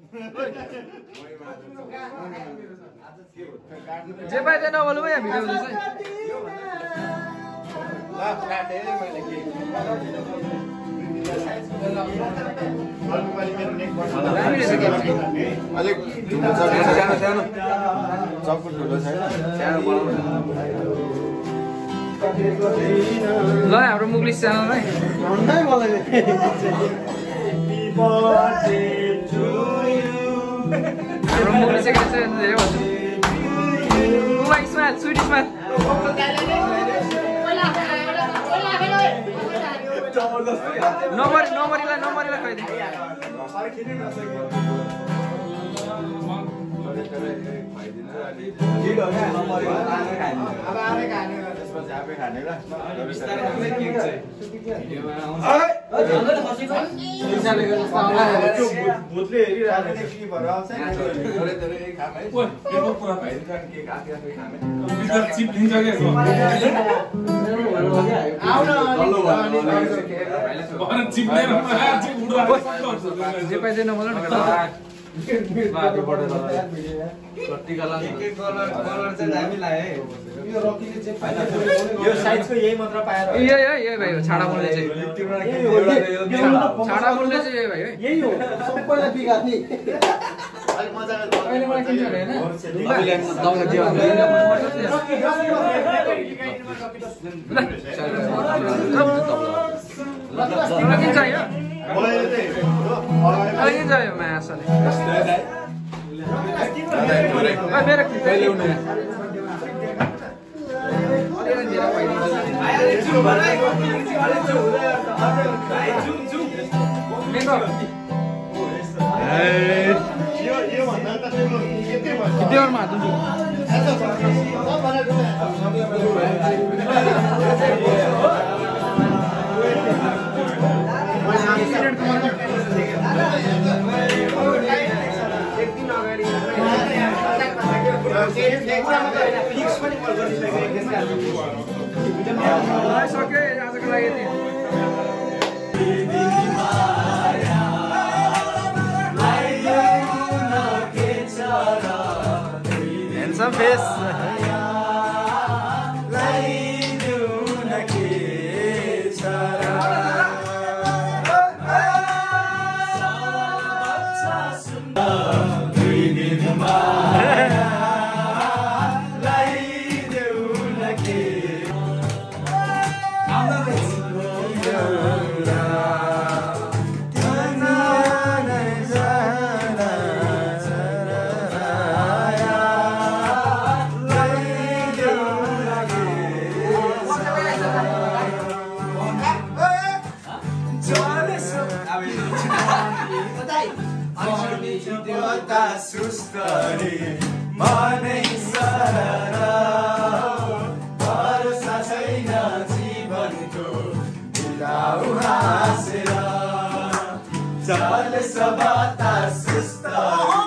जे पाए त्यही नबोल्नु यहाँ भिडियो हुँदैछ ल हाम्रो मुगलिस च्यानलमै हाम्रो मुगलिस चाहिँ के छ धेरै भन्छु स्माइल स्विट स्माइल नम्बरलाई खाइदिनु जे पाए चाहिँ नबोल्नु न यो साइजको यही मात्र पाएर यही भाइ हो छाडा मूल्य चाहिँ छाडा मूल्य चाहिँ यही भाइ है यही हो सबैलाई बिगार्ने अहिले मलाई किन्छ भने हैन किन चाहियो किन चाहियो मासले मेरो सक्यो आजको लागि handsome face सुस्तरी मनै सररा भरोसा छैन जीवनको बिलाउ हाँसेर चल सबता सुस्तरी